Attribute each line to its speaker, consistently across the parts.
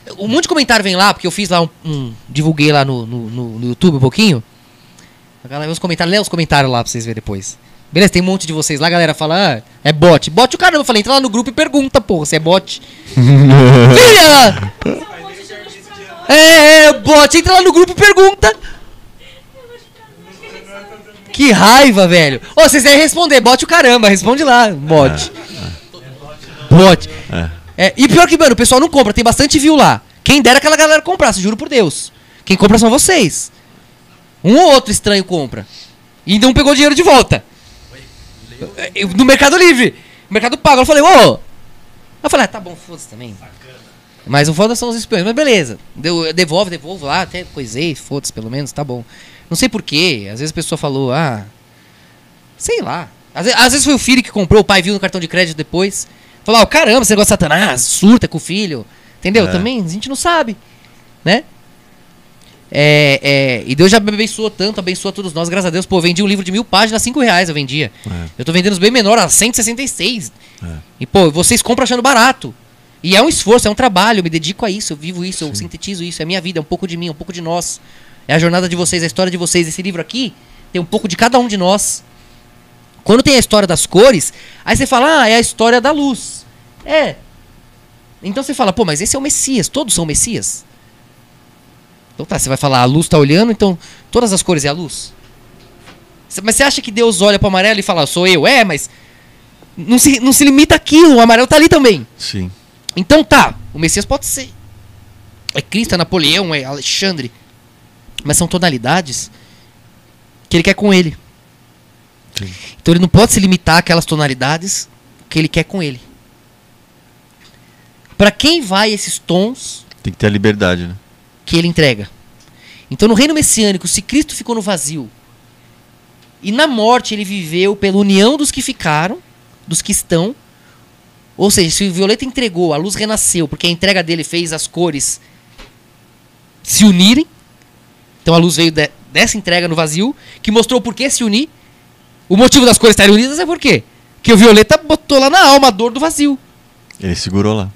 Speaker 1: Um monte de comentário vem lá, porque eu fiz lá divulguei lá no YouTube um pouquinho. A galera vê os comentários, lê os comentários lá pra vocês verem depois. Beleza, tem um monte de vocês lá, a galera fala, é bot. Bot o caramba, eu falei, entra lá no grupo e pergunta, porra, se é bot. Filha! Bot, entra lá no grupo e pergunta. Que raiva, velho. Ô, vocês devem responder, bot o caramba, responde lá, bot. Bot. E pior que, mano, o pessoal não compra, tem bastante view lá. Quem dera aquela galera comprasse, juro por Deus. Quem compra são vocês. Um ou outro estranho compra. E ainda não pegou dinheiro de volta. No Mercado Livre. Mercado Pago. Eu falei, ô. Eu falei, tá bom, foda-se também. Mas o foda são os espiões. Mas beleza. Devolvo lá, até coisei, foda-se pelo menos, tá bom. Não sei porquê. Às vezes a pessoa falou, sei lá. Às vezes foi o filho que comprou, o pai viu no cartão de crédito depois. Falou, caramba, você gosta de Satanás, surta com o filho. Entendeu? Também a gente não sabe. Né? E Deus já me abençoou tanto, abençoa todos nós, graças a Deus. Pô, eu vendi um livro de 1000 páginas, R$5 eu vendia. Eu tô vendendo os bem menores, a 166. E, pô, vocês compram achando barato. E é um esforço, é um trabalho, eu me dedico a isso, eu vivo isso, eu sintetizo isso, é a minha vida, é um pouco de mim, é um pouco de nós. É a jornada de vocês, a história de vocês. Esse livro aqui tem um pouco de cada um de nós. Quando tem a história das cores, aí você fala, é a história da luz. Então você fala, pô, mas esse é o Messias, todos são Messias. Então tá, você vai falar, a luz tá olhando, então todas as cores é a luz. Mas você acha que Deus olha pro amarelo e fala, sou eu? Mas não se limita àquilo, o amarelo tá ali também.
Speaker 2: Sim.
Speaker 1: Então tá, o Messias pode ser. É Cristo, é Napoleão, é Alexandre. Mas são tonalidades que ele quer com ele.
Speaker 2: Sim.
Speaker 1: Então ele não pode se limitar àquelas tonalidades que ele quer com ele. Pra quem vai esses tons...
Speaker 2: Tem que ter a liberdade, né?
Speaker 1: Que ele entrega. Então no reino messiânico, se Cristo ficou no vazio e na morte ele viveu pela união dos que ficaram, dos que estão, ou seja, se o violeta entregou, a luz renasceu, porque a entrega dele fez as cores se unirem, então a luz veio dessa entrega no vazio, que mostrou por que se unir. O motivo das cores estarem unidas é por quê? Que o violeta botou lá na alma a dor do vazio.
Speaker 2: Ele segurou lá.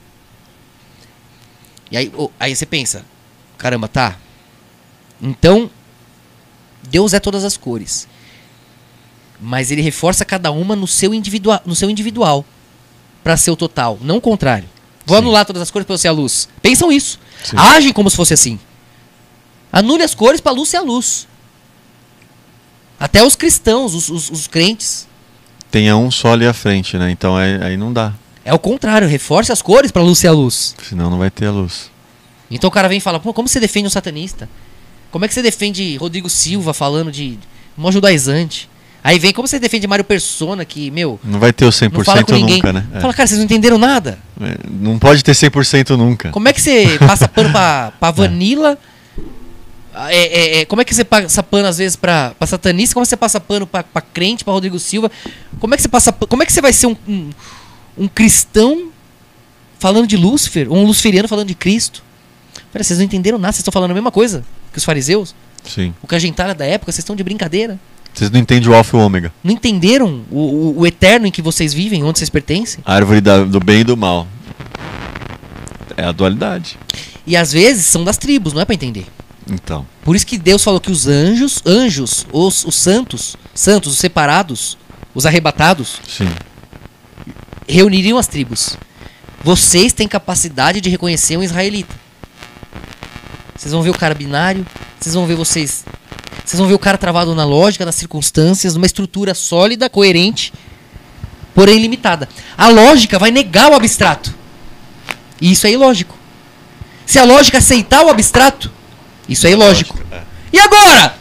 Speaker 1: E aí você pensa, caramba, tá. Então, Deus é todas as cores. Mas ele reforça cada uma no seu individual. Pra ser o total, não o contrário. Vou anular todas as cores pra eu ser a luz. Pensam isso.
Speaker 2: Sim.
Speaker 1: Agem como se fosse assim. Anule as cores pra luz ser a luz. Até os cristãos, os crentes.
Speaker 2: Tenha um só ali à frente, né? Então aí não dá.
Speaker 1: É o contrário, reforce as cores pra luz ser a luz.
Speaker 2: Senão não vai ter a luz.
Speaker 1: Então o cara vem e fala, pô, como você defende um satanista? Como é que você defende Rodrigo Silva falando de mó judaizante? Aí vem, como você defende Mário Persona, que, meu...
Speaker 2: Não vai ter o 100%
Speaker 1: não fala com ninguém.
Speaker 2: nunca, né?
Speaker 1: Fala, cara, vocês não entenderam nada.
Speaker 2: Não pode ter 100% nunca.
Speaker 1: Como é que você passa pano pra Vanilla? Como é que você passa pano, às vezes, pra satanista? Como é que você passa pano pra crente, pra Rodrigo Silva? Como é que você vai ser um cristão falando de Lúcifer? Ou um luciferiano falando de Cristo? Pera, vocês não entenderam nada, vocês estão falando a mesma coisa que os fariseus?
Speaker 2: Sim.
Speaker 1: O que a gentalha da época, vocês estão de brincadeira.
Speaker 2: Vocês não entendem o alfa e o ômega.
Speaker 1: Não entenderam o eterno em que vocês vivem, onde vocês pertencem?
Speaker 2: A árvore do bem e do mal. É a dualidade.
Speaker 1: E às vezes são das tribos, não é pra entender.
Speaker 2: Então.
Speaker 1: Por isso que Deus falou que os anjos, os santos, os separados, os arrebatados,
Speaker 2: Sim.
Speaker 1: reuniriam as tribos. Vocês têm capacidade de reconhecer um israelita. Vocês vão ver o cara binário, vocês vão ver o cara travado na lógica, nas circunstâncias, numa estrutura sólida, coerente, porém limitada. A lógica vai negar o abstrato. E isso é ilógico. Se a lógica aceitar o abstrato, isso é ilógico. E agora?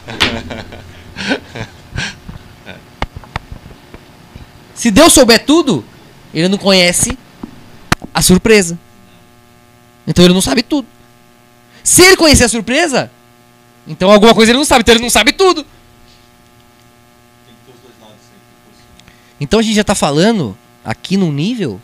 Speaker 1: Se Deus souber tudo, ele não conhece a surpresa. Então ele não sabe tudo. Se ele conhecer a surpresa, então alguma coisa ele não sabe. Então ele não sabe tudo. Então a gente já está falando aqui num nível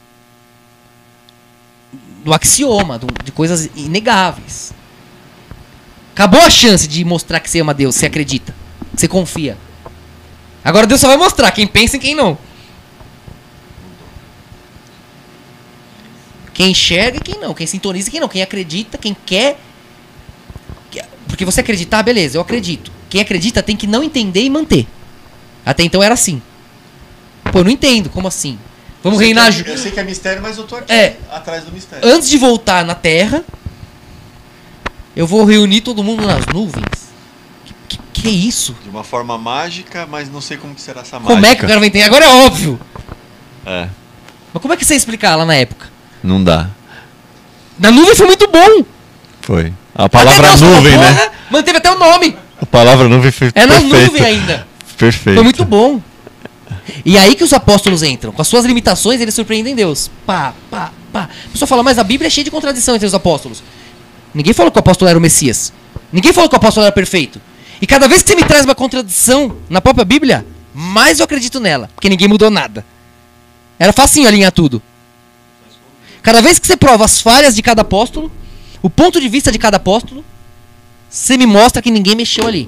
Speaker 1: do axioma, de coisas inegáveis. Acabou a chance de mostrar que você ama Deus, você acredita, que você confia. Agora Deus só vai mostrar quem pensa e quem não. Quem enxerga e quem não. Quem sintoniza e quem não. Quem acredita, quem quer. Porque você acreditar, beleza, eu acredito. Quem acredita tem que não entender e manter. Até então era assim. Pô, eu não entendo, como assim? Vamos reinar...
Speaker 2: Eu sei que é mistério, mas eu tô aqui atrás do mistério.
Speaker 1: Antes de voltar na Terra, eu vou reunir todo mundo nas nuvens. Que é isso?
Speaker 2: De uma forma mágica, mas não sei como que será essa mágica.
Speaker 1: Como é que o cara vai entender? Agora é óbvio.
Speaker 2: É.
Speaker 1: Mas como é que você ia explicar lá na época?
Speaker 2: Não dá.
Speaker 1: Na nuvem foi muito bom.
Speaker 2: Foi. A palavra
Speaker 1: até
Speaker 2: nuvem, né?
Speaker 1: Manteve até o nome.
Speaker 2: A palavra nuvem foi
Speaker 1: na
Speaker 2: perfeita.
Speaker 1: nuvem ainda.
Speaker 2: Perfeito.
Speaker 1: Foi muito bom. E aí que os apóstolos entram. Com as suas limitações, eles surpreendem Deus. Pá. A pessoa fala, mas a Bíblia é cheia de contradição entre os apóstolos. Ninguém falou que o apóstolo era o Messias. Ninguém falou que o apóstolo era perfeito. E cada vez que você me traz uma contradição na própria Bíblia, mais eu acredito nela. Porque ninguém mudou nada. Era facinho alinhar tudo. Cada vez que você prova as falhas de cada apóstolo, o ponto de vista de cada apóstolo, você me mostra que ninguém mexeu ali.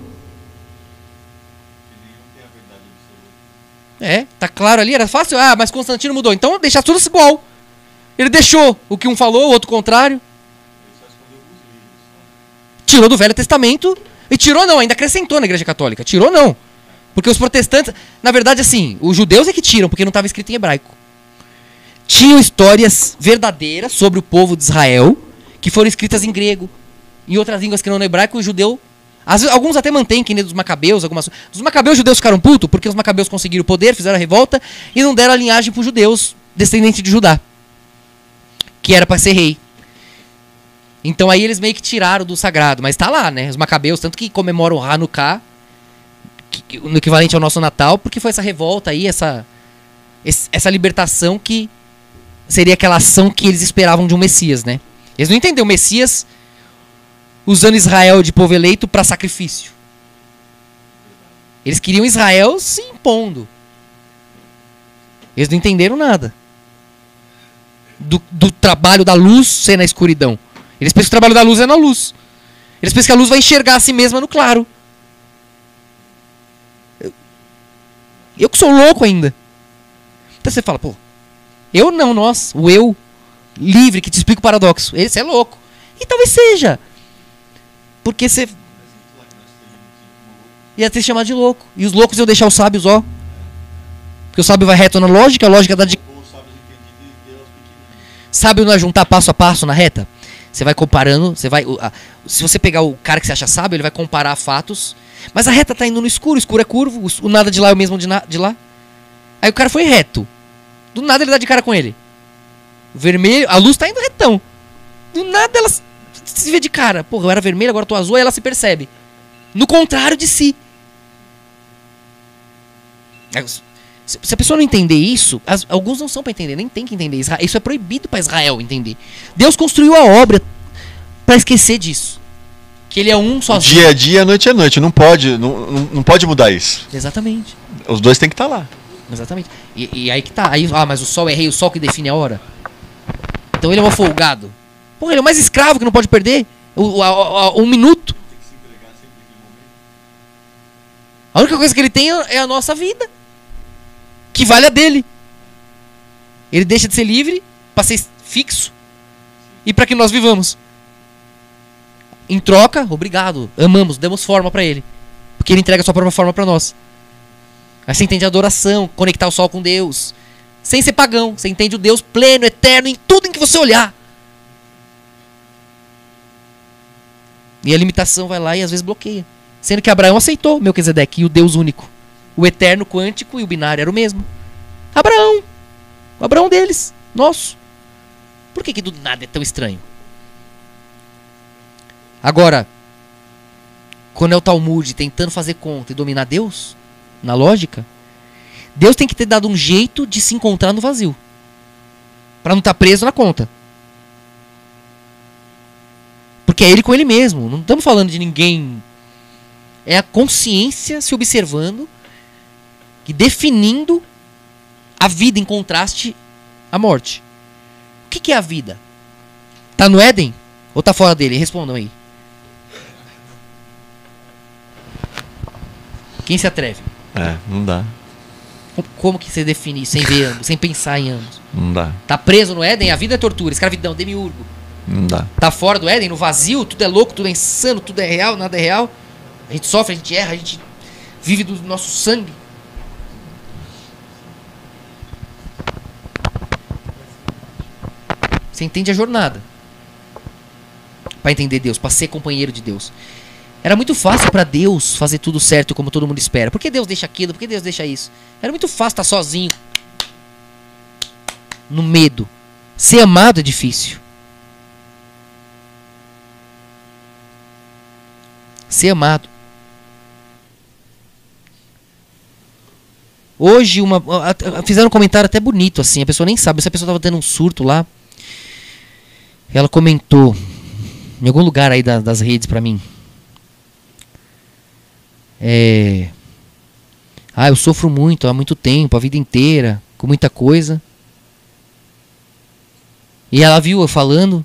Speaker 1: Tá claro ali, era fácil. Ah, mas Constantino mudou. Então deixar tudo igual. Ele deixou o que um falou, o outro contrário. Tirou do Velho Testamento. E tirou não, ainda acrescentou na Igreja Católica. Tirou não. Porque os protestantes... Na verdade, assim, os judeus é que tiram, porque não estava escrito em hebraico. Tinham histórias verdadeiras sobre o povo de Israel, que foram escritas em grego. Em outras línguas que não no hebraico, o judeu... Alguns até mantêm, que nem dos Macabeus. Dos Macabeus, os judeus ficaram putos, porque os Macabeus conseguiram o poder, fizeram a revolta, e não deram a linhagem para os judeus, descendentes de Judá. Que era para ser rei. Então aí eles meio que tiraram do sagrado. Mas tá lá, né? Os Macabeus, tanto que comemoram o Hanukkah, no equivalente ao nosso Natal, porque foi essa revolta aí, essa libertação que seria aquela ação que eles esperavam de um Messias, né? Eles não entenderam o Messias usando Israel de povo eleito para sacrifício. Eles queriam Israel se impondo. Eles não entenderam nada. Do trabalho da luz ser na escuridão. Eles pensam que o trabalho da luz é na luz. Eles pensam que a luz vai enxergar a si mesma no claro. Eu que sou louco ainda. Então você fala, pô, eu não, nós, o eu livre que te explica o paradoxo. Esse é louco. E talvez seja. Porque você ia ter chamado de louco. E os loucos iam deixar os sábios, ó. Porque o sábio vai reto na lógica, a lógica dá de... Sábio não é juntar passo a passo na reta? Você vai comparando, se você pegar o cara que você acha sábio, ele vai comparar fatos. Mas a reta tá indo no escuro, o escuro é curvo, o nada de lá é o mesmo de lá. Aí o cara foi reto. Do nada ele dá de cara com ele. O vermelho, a luz tá indo retão. Do nada ela se vê de cara. Porra, eu era vermelho, agora eu tô azul, aí ela se percebe. No contrário de si. Se a pessoa não entender isso, alguns não são pra entender, nem tem que entender. Isso é proibido pra Israel entender. Deus construiu a obra pra esquecer disso. Que ele é um sozinho.
Speaker 2: Dia é dia, noite é noite. Não pode mudar isso.
Speaker 1: Exatamente.
Speaker 2: Os dois têm que estar lá.
Speaker 1: Exatamente. E aí que tá. Aí, mas o sol é rei, o sol que define a hora. Então ele é um folgado. Porra, ele é o mais escravo que não pode perder. Um minuto. A única coisa que ele tem é a nossa vida. Que vale a dele. Ele deixa de ser livre para ser fixo e para que nós vivamos. Em troca, obrigado, amamos, demos forma para ele, porque ele entrega a sua própria forma para nós. Aí você entende a adoração, conectar o sol com Deus, sem ser pagão. Você entende o Deus pleno, eterno, em tudo em que você olhar. E a limitação vai lá e às vezes bloqueia. Sendo que Abraão aceitou Melquisedeque e o Deus único. O eterno, quântico e o binário era o mesmo. Abraão. O Abraão deles. Nosso. Por que do nada é tão estranho? Agora, quando é o Talmud tentando fazer conta e dominar Deus, na lógica, Deus tem que ter dado um jeito de se encontrar no vazio. Para não estar preso na conta. Porque é ele com ele mesmo. Não estamos falando de ninguém. É a consciência se observando e definindo a vida em contraste à morte. O que é a vida? Tá no Éden? Ou tá fora dele? Respondam aí. Quem se atreve?
Speaker 2: Não dá.
Speaker 1: Como que você define isso sem ver ambos, sem pensar em ambos?
Speaker 2: Não dá.
Speaker 1: Tá preso no Éden, a vida é tortura, escravidão, demiurgo.
Speaker 2: Não dá.
Speaker 1: Tá fora do Éden, no vazio, tudo é louco, tudo é insano, tudo é real, nada é real. A gente sofre, a gente erra, a gente vive do nosso sangue. Você entende a jornada para entender Deus, para ser companheiro de Deus. Era muito fácil para Deus fazer tudo certo como todo mundo espera. Por que Deus deixa aquilo? Por que Deus deixa isso? Era muito fácil estar sozinho, no medo. Ser amado é difícil. Ser amado. Hoje fizeram um comentário até bonito assim, a pessoa nem sabe, se a pessoa estava tendo um surto lá. Ela comentou em algum lugar aí das redes pra mim. Eu sofro muito há muito tempo, a vida inteira, com muita coisa. E ela viu eu falando.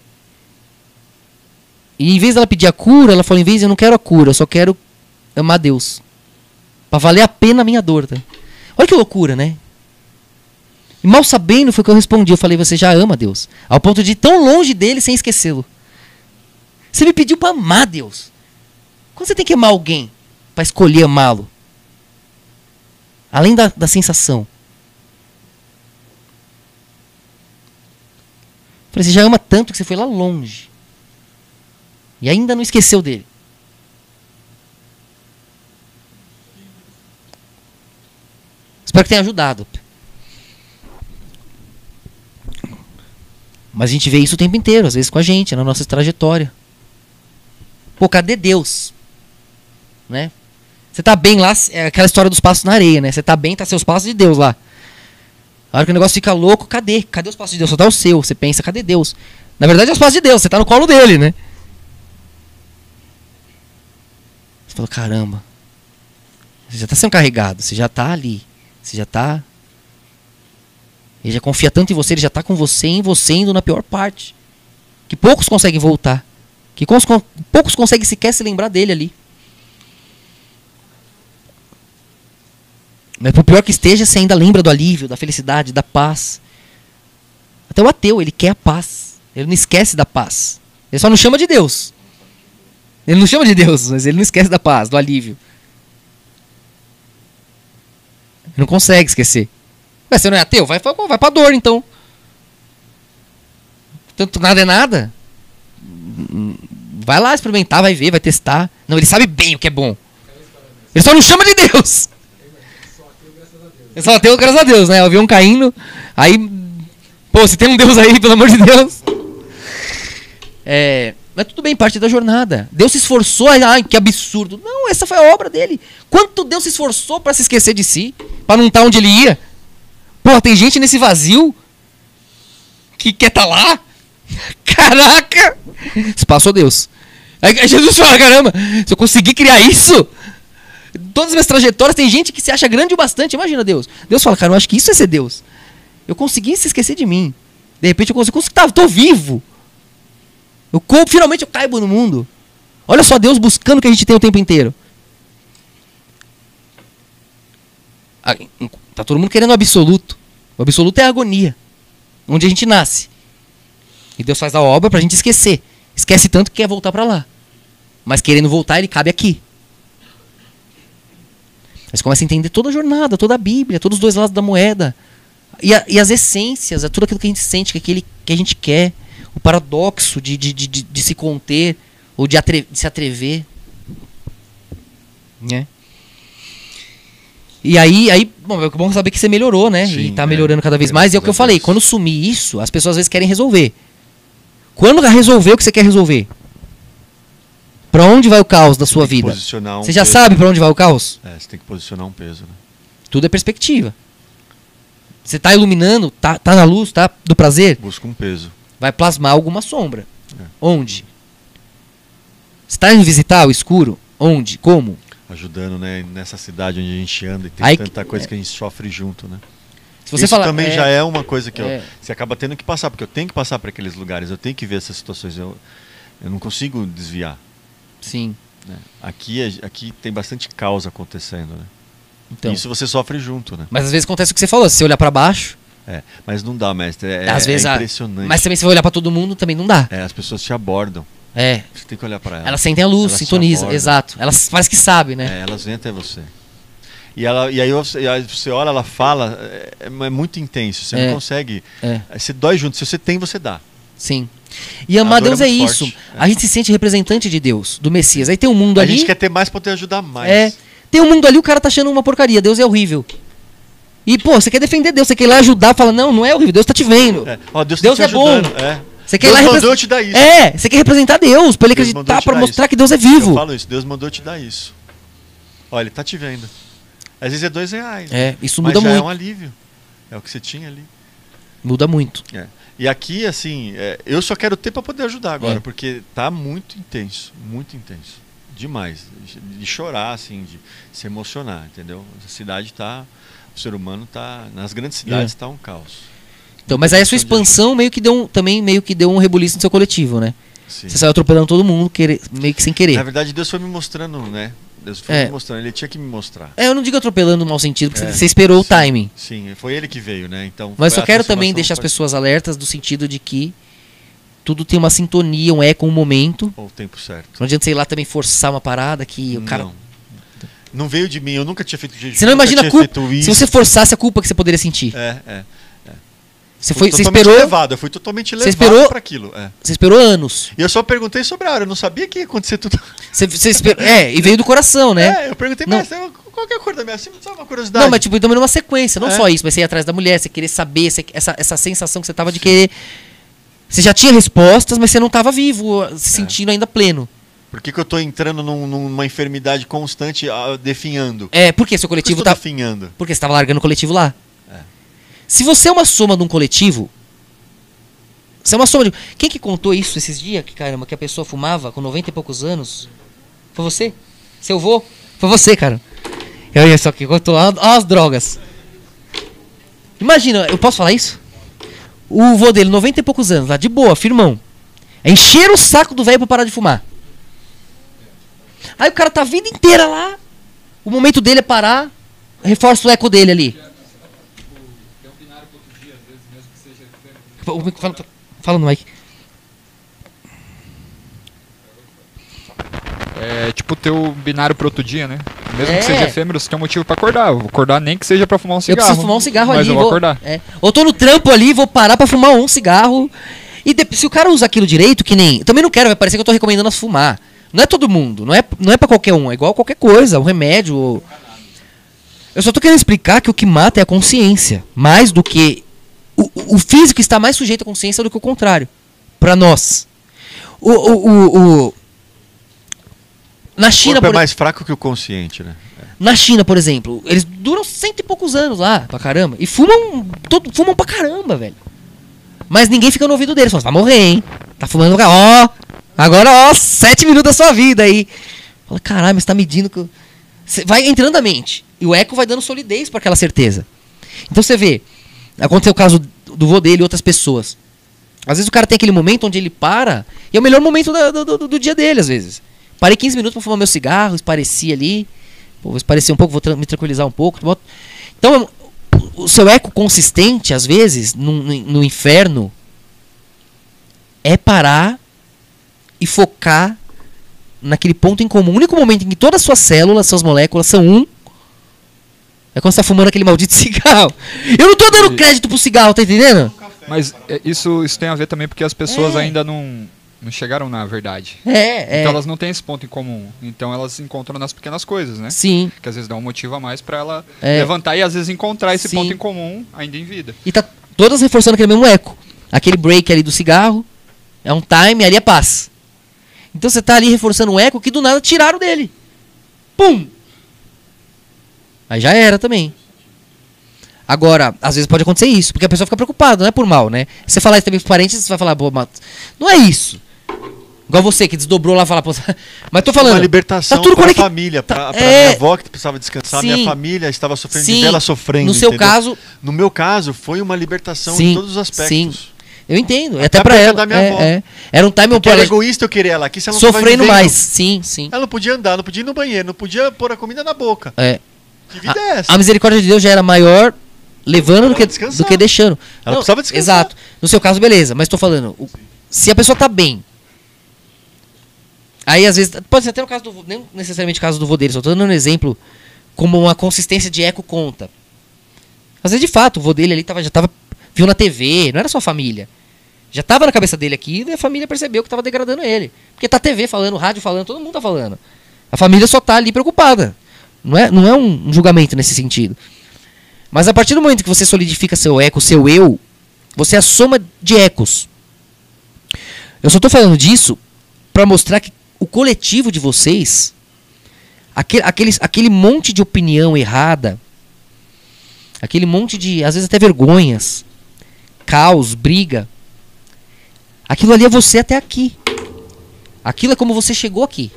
Speaker 1: E em vez dela pedir a cura, ela falou, em vez eu não quero a cura, eu só quero amar Deus. Pra valer a pena a minha dor, tá? Olha que loucura, né? E mal sabendo foi o que eu respondi. Eu falei, você já ama Deus. Ao ponto de ir tão longe dele sem esquecê-lo. Você me pediu pra amar Deus. Quando você tem que amar alguém pra escolher amá-lo? Além da sensação. Eu falei, você já ama tanto que você foi lá longe. E ainda não esqueceu dele. Espero que tenha ajudado. Mas a gente vê isso o tempo inteiro, às vezes com a gente, na nossa trajetória. Pô, cadê Deus? Né? Você tá bem lá, é aquela história dos passos na areia, né? Você tá bem, tá seus passos de Deus lá. A hora que o negócio fica louco, cadê? Cadê os passos de Deus? Só tá o seu. Você pensa, cadê Deus? Na verdade é os passos de Deus, você tá no colo dele, né? Você falou, caramba. Você já tá sendo carregado, você já tá ali. Você já tá... Ele já confia tanto em você, ele já está com você, em você, indo na pior parte. Que poucos conseguem voltar. Que poucos conseguem sequer se lembrar dele ali. Mas por pior que esteja, você ainda lembra do alívio, da felicidade, da paz. Até o ateu, ele quer a paz. Ele não esquece da paz. Ele só não chama de Deus. Ele não chama de Deus, mas ele não esquece da paz, do alívio. Ele não consegue esquecer. Mas você não é ateu? Vai pra dor, então. Tanto nada é nada. Vai lá experimentar, vai ver, vai testar. Não, ele sabe bem o que é bom. Ele só não chama de Deus. Ele só ateu, graças a Deus, né? O avião caindo. Aí, pô, se tem um Deus aí, pelo amor de Deus. Mas tudo bem, parte da jornada. Deus se esforçou, ai, que absurdo. Não, essa foi a obra dele. Quanto Deus se esforçou para se esquecer de si, para não estar onde ele ia. Pô, tem gente nesse vazio que quer estar lá. Caraca! Isso passou Deus. Aí Jesus fala, caramba, se eu conseguir criar isso, todas as minhas trajetórias, tem gente que se acha grande o bastante. Imagina Deus. Deus fala, cara, eu acho que isso é ser Deus. Eu consegui se esquecer de mim. De repente eu consigo, tô vivo. Finalmente eu caibo no mundo. Olha só Deus buscando o que a gente tem o tempo inteiro. Tá todo mundo querendo o absoluto. O absoluto é a agonia. Onde a gente nasce. E Deus faz a obra pra gente esquecer. Esquece tanto que quer voltar pra lá. Mas querendo voltar, ele cabe aqui. Aí você começa a entender toda a jornada, toda a Bíblia, todos os dois lados da moeda. E as essências, tudo aquilo que a gente sente, que a gente quer. O paradoxo de se conter ou de se atrever. Né? E aí, bom, é bom saber que você melhorou, né? Sim, e tá melhorando cada vez mais. E é o que eu falei, quando sumir isso, as pessoas às vezes querem resolver. Quando resolver o que você quer resolver? Pra onde vai o caos da sua vida? Você já sabe pra onde vai o caos?
Speaker 2: Você tem que posicionar um peso, né?
Speaker 1: Tudo é perspectiva. Você tá iluminando, tá na luz, tá do prazer?
Speaker 2: Busca um peso.
Speaker 1: Vai plasmar alguma sombra. Onde? Você tá indo visitar o escuro? Onde? Como?
Speaker 2: Ajudando, né, nessa cidade onde a gente anda e tem tanta coisa que a gente sofre junto, né?
Speaker 1: Se você
Speaker 2: isso também já é uma coisa que você acaba tendo que passar, porque eu tenho que passar para aqueles lugares, eu tenho que ver essas situações, eu não consigo desviar.
Speaker 1: Sim.
Speaker 2: Né? Aqui tem bastante caos acontecendo, né?
Speaker 1: Então.
Speaker 2: Isso você sofre junto, né?
Speaker 1: Mas às vezes acontece o que você falou, se você olhar pra baixo...
Speaker 2: Mas não dá, mestre.
Speaker 1: Às vezes,
Speaker 2: impressionante.
Speaker 1: Mas também se você olhar pra todo mundo, também não dá.
Speaker 2: As pessoas te abordam. Você tem que olhar pra elas.
Speaker 1: Elas sentem a luz, sintonizam, exato. Elas parece que sabem, né?
Speaker 2: Elas vêm até você. E aí você olha, ela fala, é muito intenso, você não consegue. Você dói junto, se você tem, você dá.
Speaker 1: Sim. E amar Deus é isso.
Speaker 2: Forte.
Speaker 1: A gente se sente representante de Deus, do Messias. Aí tem um mundo ali.
Speaker 2: A gente quer ter mais pra poder ajudar mais.
Speaker 1: Tem um mundo ali, o cara tá achando uma porcaria, Deus é horrível. E, pô, você quer defender Deus, você quer ir lá ajudar, fala, não é horrível, Deus tá te vendo.
Speaker 2: Deus tá te
Speaker 1: bom. Você quer
Speaker 2: Deus mandou te dar isso.
Speaker 1: Você quer representar Deus, pra ele acreditar, pra mostrar que Deus é vivo.
Speaker 2: Eu falo isso, Deus mandou te dar isso. Olha, ele tá te vendo. Às vezes é R$2.
Speaker 1: Isso muda muito.
Speaker 2: Mas é um alívio. É o que você tinha ali.
Speaker 1: Muda muito.
Speaker 2: E aqui, assim, eu só quero ter pra poder ajudar agora, porque tá muito intenso. Muito intenso. Demais. De chorar, assim, de se emocionar, entendeu? A cidade tá... O ser humano tá... Nas grandes cidades tá um caos.
Speaker 1: Então, mas aí a sua expansão meio que deu um rebuliço no seu coletivo, né?
Speaker 2: Sim.
Speaker 1: Você saiu atropelando todo mundo, meio que sem querer.
Speaker 2: Na verdade, Deus foi me mostrando, né? Deus foi me mostrando, ele tinha que me mostrar.
Speaker 1: Eu não digo atropelando no mau sentido, porque você esperou o timing.
Speaker 2: Sim, foi ele que veio, né? Então,
Speaker 1: mas eu quero também deixar as pessoas alertas do sentido de que tudo tem uma sintonia, um eco, um momento.
Speaker 2: O tempo certo.
Speaker 1: Não adianta você ir lá também forçar uma parada que o cara...
Speaker 2: Não veio de mim, eu nunca tinha feito
Speaker 1: Você não imagina a culpa. Se você forçasse a culpa que você poderia sentir. Você esperou.
Speaker 2: Eu fui totalmente levado para aquilo.
Speaker 1: Você esperou anos.
Speaker 2: E eu só perguntei sobre a hora, eu não sabia que ia acontecer tudo.
Speaker 1: Você esperou, e veio do coração, né?
Speaker 2: Eu perguntei, mas qual que é a cor da minha? Só uma curiosidade.
Speaker 1: Não, mas tipo, também numa sequência, não só isso, mas você ir atrás da mulher, você querer saber, essa sensação que você tava de querer. Você já tinha respostas, mas você não tava vivo, se sentindo ainda pleno.
Speaker 2: Por que eu tô entrando numa enfermidade constante, definhando?
Speaker 1: Porque seu coletivo tá
Speaker 2: definhando.
Speaker 1: Porque você tava largando o coletivo lá. Se você é uma soma de um coletivo, você é uma soma de... Quem que contou isso esses dias, caramba, que a pessoa fumava com 90 e poucos anos? Foi você? Seu vô? Foi você, cara. Olha só que contou, olha as drogas. Imagina, eu posso falar isso? O vô dele, 90 e poucos anos, lá de boa, firmão. Encher o saco do velho pra parar de fumar. Aí o cara tá a vida inteira lá, o momento dele é parar, reforça o eco dele ali. Fala no Mike.
Speaker 3: Tipo ter o binário pro outro dia, né? Mesmo que seja efêmero, você tem um motivo pra acordar. Eu vou acordar nem que seja pra fumar um cigarro.
Speaker 1: Eu preciso fumar um cigarro
Speaker 3: mas
Speaker 1: ali.
Speaker 3: Eu vou acordar.
Speaker 1: Eu tô no trampo ali, vou parar pra fumar um cigarro. E se o cara usa aquilo direito, que nem... Também não quero, vai parecer que eu tô recomendando a fumar. Não é todo mundo, não é pra qualquer um. É igual qualquer coisa, um remédio. Eu só tô querendo explicar que o que mata é a consciência. Mais do que... O físico está mais sujeito à consciência do que o contrário. Pra nós. Na China,
Speaker 2: o corpo é mais fraco que o consciente, né?
Speaker 1: Na China, por exemplo, eles duram 100 e poucos anos lá, pra caramba. E fumam pra caramba, velho. Mas ninguém fica no ouvido deles. Fala, vai morrer, hein? Tá fumando pra cá. Agora, 7 minutos da sua vida aí. Fala, caralho, mas tá medindo que... Você vai entrando a mente. E o eco vai dando solidez pra aquela certeza. Então você vê, aconteceu o caso do vô dele e outras pessoas. Às vezes o cara tem aquele momento onde ele para, e é o melhor momento do dia dele, às vezes. Parei 15 minutos pra fumar meu cigarro, esparecer ali. Vou esparecer um pouco, vou me tranquilizar um pouco. Então, o seu eco consistente, às vezes, no inferno, é parar e focar naquele ponto em comum. O único momento em que todas as suas células, suas moléculas são um, é quando você tá fumando aquele maldito cigarro. Eu não tô dando crédito pro cigarro, tá entendendo?
Speaker 3: Mas isso tem a ver também porque as pessoas ainda não chegaram na verdade.
Speaker 1: Então
Speaker 3: elas não têm esse ponto em comum. Então elas se encontram nas pequenas coisas, né?
Speaker 1: Sim.
Speaker 3: Que às vezes dá um motivo a mais pra ela levantar e às vezes encontrar esse ponto em comum ainda em vida.
Speaker 1: E tá todas reforçando aquele mesmo eco. Aquele break ali do cigarro, é um time, ali é paz. Então você tá ali reforçando um eco que do nada tiraram dele. Pum! Aí já era também. Agora, às vezes pode acontecer isso, porque a pessoa fica preocupada, não é por mal, né? Você falar isso também pros parentes, você vai falar, pô, não é isso. Igual você que desdobrou lá e fala, pô, mas tô falando.
Speaker 2: Uma libertação
Speaker 1: tá tudo
Speaker 2: pra família, pra minha avó que precisava descansar, minha família estava sofrendo de vela sofrendo.
Speaker 1: No seu caso.
Speaker 2: No meu caso, foi uma libertação em todos os aspectos.
Speaker 1: Sim. Eu entendo. Até pra ela.
Speaker 2: Da minha avó.
Speaker 1: Era um time
Speaker 2: porque era egoísta eu querer ela aqui, se ela não
Speaker 1: sofrendo mais. Sim.
Speaker 2: Ela não podia andar, não podia ir no banheiro, não podia pôr a comida na boca. Que vida é essa?
Speaker 1: A misericórdia de Deus já era maior levando do que deixando.
Speaker 2: Ela precisava descansar.
Speaker 1: Exato. No seu caso, beleza. Mas tô falando, se a pessoa tá bem, aí às vezes, pode ser até no caso do, nem necessariamente no caso do vô dele, só tô dando um exemplo como uma consistência de eco conta. Às vezes, de fato, o vô dele ali já tava, viu na TV, não era só a família. Já tava na cabeça dele aqui e a família percebeu que tava degradando ele. Porque tá TV falando, rádio falando, todo mundo tá falando. A família só tá ali preocupada. Não é um julgamento nesse sentido. Mas a partir do momento que você solidifica seu eco, seu eu, você é a soma de ecos. Eu só tô falando disso para mostrar que o coletivo de vocês, aquele monte de opinião errada, aquele monte de, às vezes até vergonhas, caos, briga, aquilo ali é você até aqui. Aquilo é como você chegou aqui.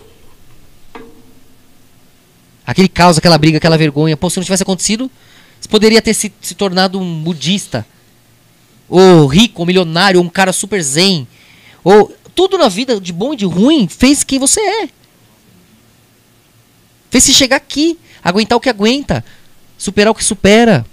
Speaker 1: Aquele caos, aquela briga, aquela vergonha, pô, se não tivesse acontecido, você poderia ter se tornado um budista, ou rico, ou milionário, ou um cara super zen, ou tudo na vida, de bom e de ruim, fez quem você é. Fez se chegar aqui, aguentar o que aguenta, superar o que supera.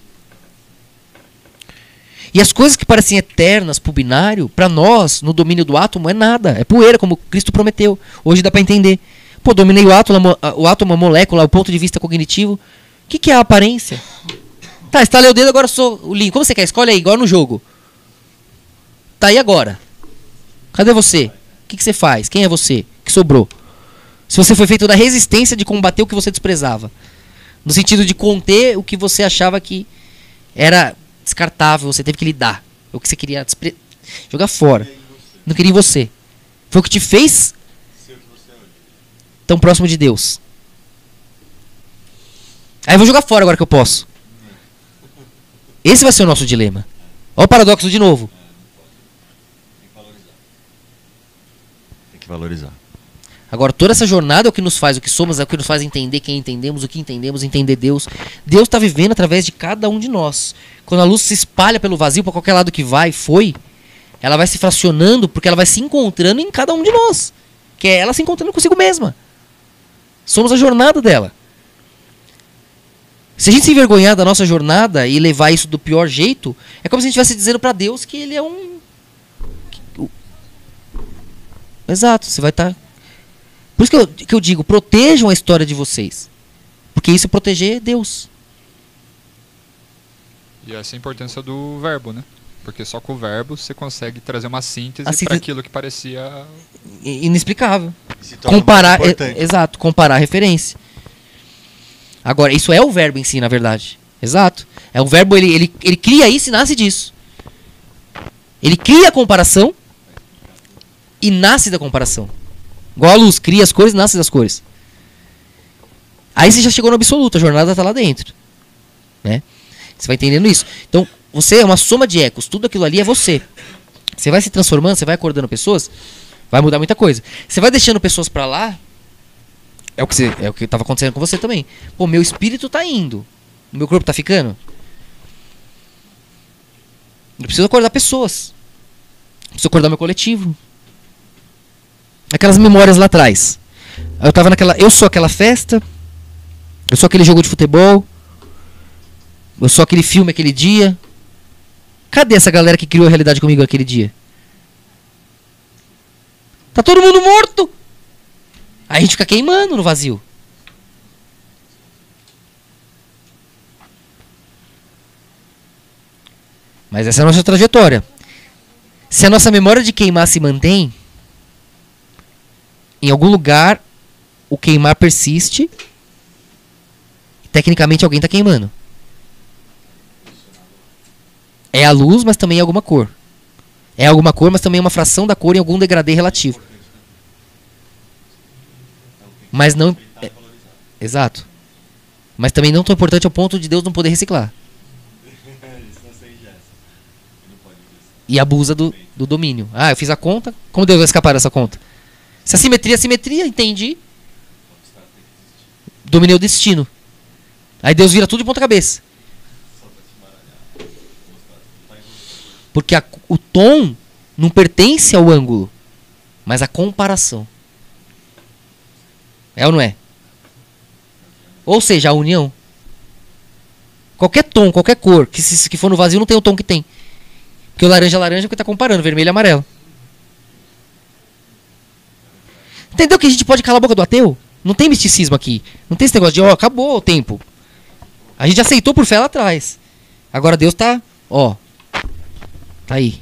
Speaker 1: E as coisas que parecem eternas pro binário, pra nós, no domínio do átomo, é nada, é poeira, como Cristo prometeu. Hoje dá pra entender. Pô, dominei o átomo, a molécula, o ponto de vista cognitivo. O que é a aparência? Tá, estalei o dedo, agora eu sou o Link. Como você quer? Escolhe aí, igual no jogo. Tá, e agora? Cadê você? O que você faz? Quem é você? O que sobrou? Se você foi feito da resistência de combater o que você desprezava. No sentido de conter o que você achava que era descartável, você teve que lidar. O que você queria jogar fora. Não queria em você. Foi o que te fez tão próximo de Deus. Aí eu vou jogar fora agora que eu posso. Esse vai ser o nosso dilema. Olha o paradoxo de novo.
Speaker 2: Tem que valorizar.
Speaker 1: Agora, toda essa jornada é o que nos faz, o que somos, é o que nos faz entender quem entendemos, o que entendemos, entender Deus. Deus está vivendo através de cada um de nós. Quando a luz se espalha pelo vazio, para qualquer lado que vai, ela vai se fracionando porque ela vai se encontrando em cada um de nós. Que é ela se encontrando consigo mesma. Somos a jornada dela. Se a gente se envergonhar da nossa jornada e levar isso do pior jeito, é como se a gente estivesse dizendo para Deus que ele é um... Exato, você vai estar... Por isso que eu digo, protejam a história de vocês. Porque isso é proteger Deus.
Speaker 3: E essa é a importância do verbo, né? Porque só com o verbo você consegue trazer uma síntese para aquilo que parecia...
Speaker 1: inexplicável. Comparar, exato, comparar a referência. Agora, isso é o verbo em si, na verdade. Exato. É o verbo, ele cria isso e nasce disso. Ele cria a comparação e nasce da comparação. Igual a luz, cria as cores e nasce das cores. Aí você já chegou no absoluto, a jornada está lá dentro. Né? Você vai entendendo isso. Então, você é uma soma de ecos, tudo aquilo ali é você. Você vai se transformando, você vai acordando pessoas, vai mudar muita coisa. Você vai deixando pessoas pra lá, é o que estava acontecendo com você também. Pô, meu espírito tá indo, o meu corpo tá ficando. Eu preciso acordar pessoas. Eu preciso acordar meu coletivo. Aquelas memórias lá atrás. Eu tava naquela, eu sou aquela festa, eu sou aquele jogo de futebol, eu sou aquele filme aquele dia. Cadê essa galera que criou a realidade comigo aquele dia? Tá todo mundo morto. Aí a gente fica queimando no vazio. Mas essa é a nossa trajetória. Se a nossa memória de queimar se mantém, em algum lugar o queimar persiste. Tecnicamente alguém está queimando. É a luz, mas também é alguma cor. É alguma cor, mas também é uma fração da cor em algum degradê relativo. Mas não... exato. Mas também não tão importante ao ponto de Deus não poder reciclar. E abusa do domínio. Ah, eu fiz a conta. Como Deus vai escapar dessa conta? Se a simetria é simetria, entendi. Dominei o destino. Aí Deus vira tudo de ponta cabeça. Porque o tom não pertence ao ângulo, mas à comparação. É ou não é? Ou seja, a união. Qualquer tom, qualquer cor que for no vazio não tem o tom que tem. Porque o laranja é laranja porque tá comparando, vermelho e amarelo. Entendeu que a gente pode calar a boca do ateu? Não tem misticismo aqui. Não tem esse negócio de, acabou o tempo. A gente aceitou por fé lá atrás. Agora Deus tá, tá aí.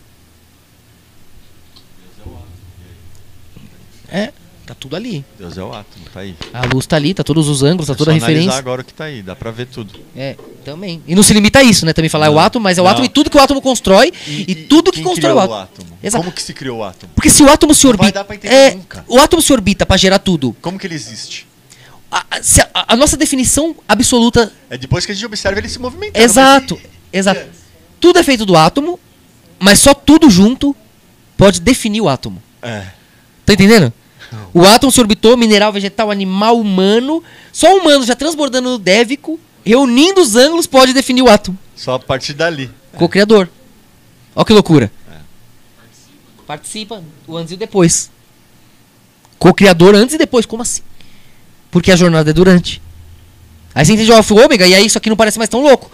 Speaker 1: Tá tudo ali.
Speaker 2: Deus é o átomo, tá aí.
Speaker 1: A luz tá ali, tá todos os ângulos, tá toda a referência.
Speaker 2: Agora o que tá aí, dá pra ver tudo.
Speaker 1: Também. E não se limita a isso, né? Também falar é o átomo, mas é o átomo e tudo que o átomo constrói e tudo que constrói o átomo.
Speaker 2: Exato. Como que se criou o átomo?
Speaker 1: Porque se o átomo se orbita...
Speaker 2: Não vai dar pra entender nunca.
Speaker 1: O átomo se orbita pra gerar tudo.
Speaker 2: Como que ele existe?
Speaker 1: A nossa definição absoluta...
Speaker 2: É depois que a gente observa ele se movimentando.
Speaker 1: Exato. Tudo é feito do átomo, mas só tudo junto pode definir o átomo. Tá entendendo? O átomo se orbitou, mineral, vegetal, animal, humano. Só o humano já transbordando no dévico, reunindo os ângulos, pode definir o átomo.
Speaker 2: Só a partir dali.
Speaker 1: Co-criador. Olha que loucura. Participa o antes e o depois. Co-criador antes e depois. Como assim? Porque a jornada é durante. Aí você entende o alfa e o ômega, e aí isso aqui não parece mais tão louco.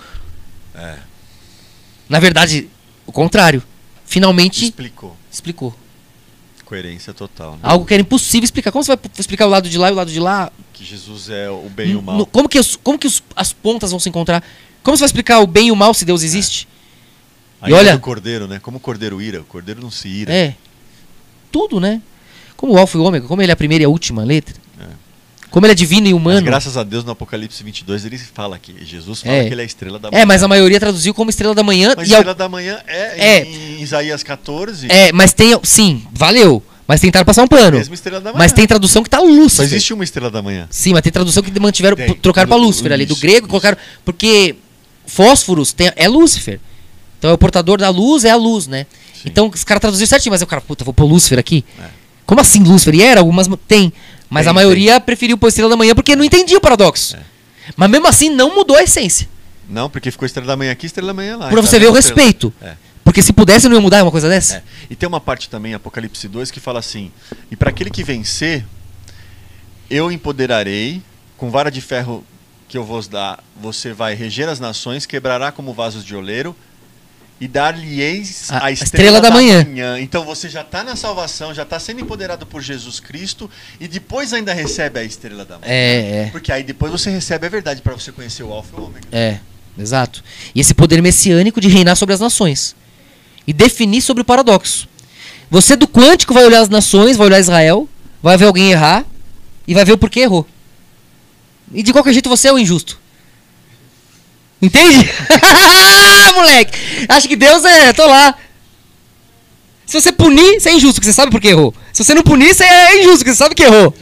Speaker 1: Na verdade, o contrário. Finalmente... Explicou.
Speaker 2: Coerência total. Né?
Speaker 1: Algo que era impossível explicar. Como você vai explicar o lado de lá e o lado de lá?
Speaker 2: Que Jesus é o bem e o mal.
Speaker 1: Como que as pontas vão se encontrar? Como você vai explicar o bem e o mal se Deus existe?
Speaker 2: E olha... do cordeiro, né? Como o cordeiro ira. O cordeiro não se ira.
Speaker 1: Tudo, né? Como o alfa e o ômega. Como ele é a primeira e a última letra. Como ele é divino e humano.
Speaker 2: Mas, graças a Deus, no Apocalipse 22, ele fala que Jesus fala que ele é a estrela da manhã.
Speaker 1: Mas a maioria traduziu como estrela da manhã.
Speaker 2: Mas estrela da manhã em Isaías 14.
Speaker 1: Mas tem... Sim, valeu. Mas tentaram passar um pano.
Speaker 2: Mesmo estrela da manhã.
Speaker 1: Mas tem tradução que tá Lúcifer.
Speaker 2: Só existe uma estrela da manhã.
Speaker 1: Sim, mas tem tradução que mantiveram, trocaram pra Lúcifer ali. Do grego, colocaram... Porque fósforos é Lúcifer. Então é o portador da luz, é a luz, né? Sim. Então os caras traduziram certinho, mas o cara, vou pôr Lúcifer aqui. Como assim Lúcifer? E era, algumas tem. Mas a maioria preferiu pôr estrela da manhã porque não entendia o paradoxo. Mas mesmo assim não mudou a essência.
Speaker 2: Não, porque ficou estrela da manhã aqui, estrela da manhã lá.
Speaker 1: Pra você ver o respeito. Porque se pudesse não ia mudar uma coisa dessa.
Speaker 2: E tem uma parte também, Apocalipse 2, que fala assim: e para aquele que vencer, eu empoderarei, com vara de ferro que eu vos dar, você vai reger as nações, quebrará como vasos de oleiro, e dar-lhe-eis a estrela da manhã. Então você já está na salvação, já está sendo empoderado por Jesus Cristo, e depois ainda recebe a estrela da manhã. Porque aí depois você recebe a verdade para você conhecer o alfa e o ômega.
Speaker 1: Exato. E esse poder messiânico de reinar sobre as nações. E definir sobre o paradoxo. Você do quântico vai olhar as nações, vai olhar Israel, vai ver alguém errar, e vai ver o porquê errou. E de qualquer jeito você é o injusto. Entende? Moleque! Acho que Deus tô lá. Se você punir, você é injusto, porque você sabe por que errou. Se você não punir, você é injusto, porque você sabe que errou.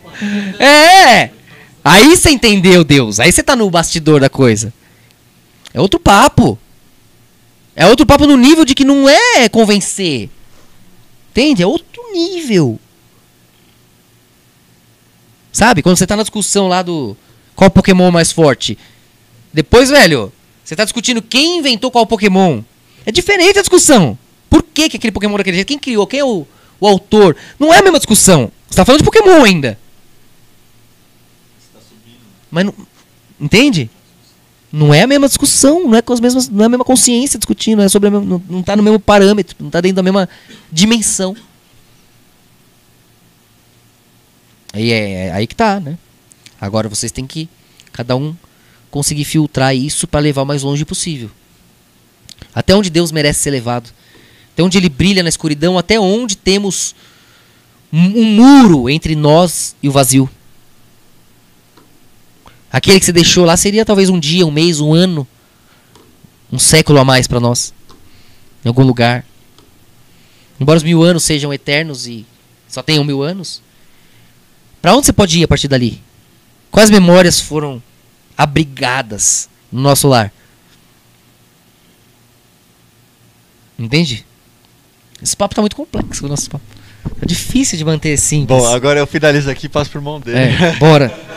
Speaker 1: Aí você entendeu Deus. Aí você tá no bastidor da coisa. É outro papo. É outro papo no nível de que não é convencer. Entende? É outro nível. Sabe? Quando você tá na discussão lá do qual Pokémon é mais forte. Depois, velho, você tá discutindo quem inventou qual Pokémon. É diferente a discussão. Por que aquele Pokémon daquele jeito? Quem criou? Quem é o autor? Não é a mesma discussão. Você tá falando de Pokémon ainda. Mas não... Entende? Não é a mesma discussão, não é com as mesmas, não é a mesma consciência discutindo, não é sobre não está no mesmo parâmetro, não está dentro da mesma dimensão. Aí que tá, né? Agora vocês têm que cada um conseguir filtrar isso para levar o mais longe possível. Até onde Deus merece ser levado. Até onde ele brilha na escuridão, até onde temos um muro entre nós e o vazio. Aquele que você deixou lá seria talvez um dia, um mês, um ano, um século a mais para nós. Em algum lugar. Embora os 1000 anos sejam eternos e só tenham 1000 anos. Para onde você pode ir a partir dali? Quais memórias foram abrigadas no nosso lar? Entende? Esse papo tá muito complexo, o nosso papo. É difícil de manter simples.
Speaker 2: Bom, agora eu finalizo aqui e passo pro mão dele.
Speaker 1: Bora.